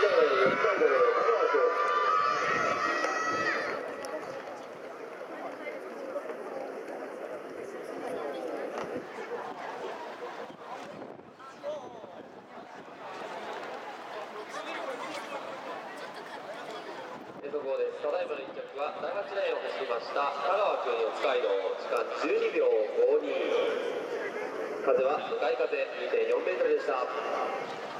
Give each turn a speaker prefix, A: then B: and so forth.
A: 速報です。ただいまの1着は第8レーンを走りました香川君四街道、時間12秒52、風は向かい風 2.4 メートルでした。